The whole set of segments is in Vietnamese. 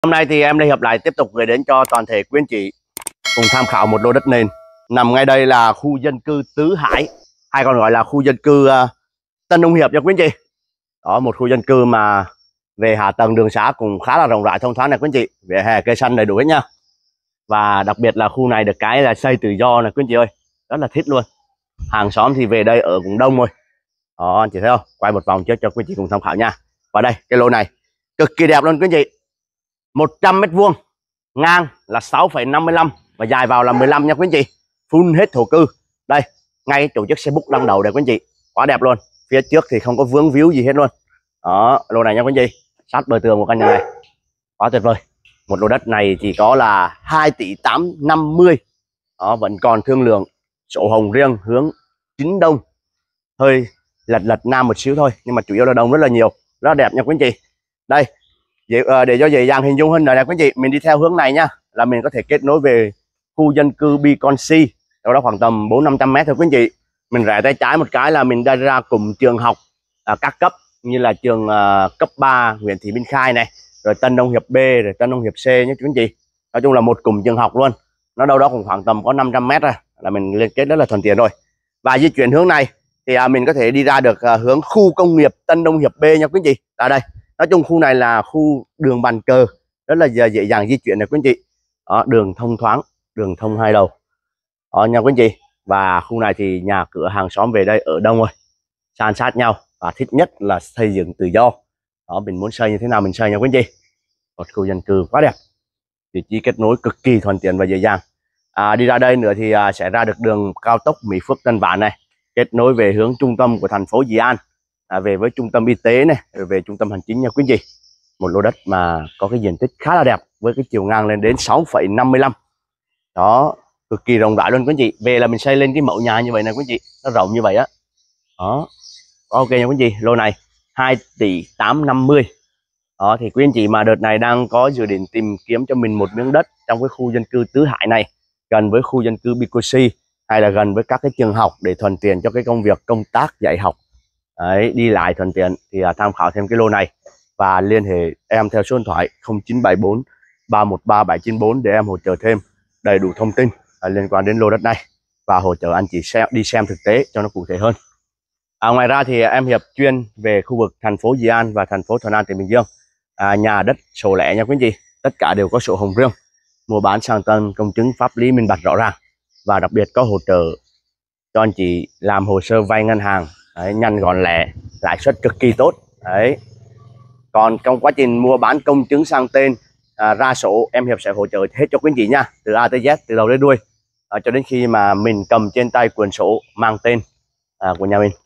Hôm nay thì em đây Hiệp lại tiếp tục gửi đến cho toàn thể quý anh chị cùng tham khảo một lô đất nền nằm ngay đây là khu dân cư Tứ Hải, hay còn gọi là khu dân cư Tân Đông Hiệp nha quý anh chị. Đó, một khu dân cư mà về hạ tầng đường xá cũng khá là rộng rãi thông thoáng này quý anh chị, vỉa hè cây xanh đầy đủ hết nha. Và đặc biệt là khu này được cái là xây tự do này quý anh chị ơi, rất là thích luôn. Hàng xóm thì về đây ở cũng đông rồi. Đó, anh chị thấy không? Quay một vòng trước cho quý anh chị cùng tham khảo nha. Và đây, cái lô này cực kỳ đẹp luôn quý anh chị. 100 m², ngang là 6,55 và dài vào là 15 nha quý anh chị. Full hết thổ cư. Đây, ngay chỗ chiếc xe búc đăng đầu đây quý anh chị. Quá đẹp luôn. Phía trước thì không có vướng víu gì hết luôn. Đó, lô này nha quý anh chị. Sát bờ tường của căn nhà này. Quá tuyệt vời. Một lô đất này chỉ có là 2 tỷ 850. Đó, vẫn còn thương lượng sổ hồng riêng hướng chính đông. Hơi lật nam một xíu thôi, nhưng mà chủ yếu là đông rất là nhiều. Rất là đẹp nha quý anh chị. Đây, để cho dễ dàng hình dung hơn là quý anh chị, mình đi theo hướng này nha, là mình có thể kết nối về khu dân cư Biconsi, đó khoảng tầm 400-500 m thôi quý anh chị. Mình rẽ tay trái một cái là mình ra cùng trường học các cấp như là trường cấp 3 Nguyễn Thị Minh Khai này, rồi Tân Đông Hiệp B, rồi Tân Đông Hiệp C nhé quý anh chị. Nói chung là một cùng trường học luôn, nó đâu đó cũng khoảng tầm có 500 m rồi, là mình liên kết rất là thuận tiện rồi. Và di chuyển hướng này thì mình có thể đi ra được hướng khu công nghiệp Tân Đông Hiệp B nha quý anh chị. Ở đây nói chung khu này là khu đường bàn cờ, rất là dễ dàng di chuyển này quý anh chị. Đó, đường thông thoáng, đường thông hai đầu. Đó nha quý anh chị. Và khu này thì nhà cửa hàng xóm về đây ở đông rồi, san sát nhau, và thích nhất là xây dựng tự do. Đó, mình muốn xây như thế nào mình xây nha quý anh chị. Một khu dân cư quá đẹp, vị trí kết nối cực kỳ thuận tiện và dễ dàng. Đi ra đây nữa thì sẽ ra được đường cao tốc Mỹ Phước Tân Vạn này, kết nối về hướng trung tâm của thành phố Dĩ An, về với trung tâm y tế này, rồi về trung tâm hành chính nha quý anh chị. Một lô đất mà có cái diện tích khá là đẹp, với cái chiều ngang lên đến 6,55. Đó, cực kỳ rộng rãi luôn quý anh chị. Về là mình xây lên cái mẫu nhà như vậy này quý anh chị, nó rộng như vậy á. Đó, ok nha quý anh chị. Lô này 2 tỷ 850. Đó, thì quý anh chị mà đợt này đang có dự định tìm kiếm cho mình một miếng đất trong cái khu dân cư Tứ Hải này, gần với khu dân cư Bicosi, hay là gần với các cái trường học để thuận tiện cho cái công việc công tác dạy học, đấy, đi lại thuận tiện, thì tham khảo thêm cái lô này và liên hệ em theo số điện thoại 0974 313 794 để em hỗ trợ thêm đầy đủ thông tin liên quan đến lô đất này, và hỗ trợ anh chị đi xem thực tế cho nó cụ thể hơn. Ngoài ra thì em Hiệp chuyên về khu vực thành phố Dĩ An và thành phố Thuận An tỉnh Bình Dương, nhà đất sổ lẻ nha quý anh chị, tất cả đều có sổ hồng riêng, mua bán sang tên, công chứng pháp lý minh bạch rõ ràng, và đặc biệt có hỗ trợ cho anh chị làm hồ sơ vay ngân hàng, đấy, nhanh gọn lẹ, lãi suất cực kỳ tốt đấy. Còn trong quá trình mua bán công chứng sang tên, ra sổ, em Hiệp sẽ hỗ trợ hết cho quý anh chị nha, từ A tới Z, từ đầu đến đuôi, cho đến khi mà mình cầm trên tay quyển sổ mang tên của nhà mình.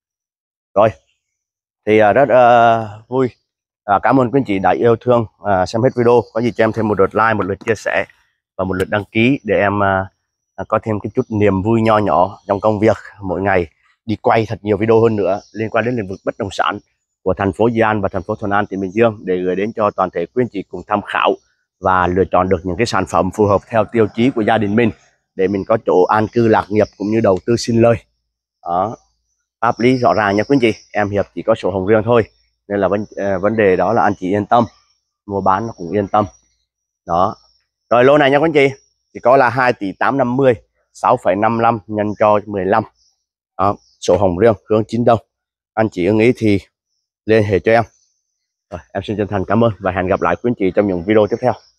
Rồi thì rất vui, cảm ơn quý anh chị đã yêu thương xem hết video. Có gì cho em thêm một lượt like, một lượt chia sẻ và một lượt đăng ký để em có thêm cái chút niềm vui nho nhỏ trong công việc mỗi ngày, đi quay thật nhiều video hơn nữa liên quan đến lĩnh vực bất động sản của thành phố Dĩ An và thành phố Thuận An tỉnh Bình Dương, để gửi đến cho toàn thể quý anh chị cùng tham khảo và lựa chọn được những cái sản phẩm phù hợp theo tiêu chí của gia đình mình, để mình có chỗ an cư lạc nghiệp cũng như đầu tư sinh lời. Đó, pháp lý rõ ràng nha quý anh chị. Em Hiệp chỉ có sổ hồng riêng thôi, nên là vấn đề đó là anh chị yên tâm, mua bán nó cũng yên tâm. Đó, rồi lô này nha quý anh chị, chỉ có là 2 tỷ 850, 6,55 nhân cho 15. Đó, sổ hồng riêng hướng chính đông. Anh chị ưng ý thì liên hệ cho em. Rồi, em xin chân thành cảm ơn và hẹn gặp lại quý anh chị trong những video tiếp theo.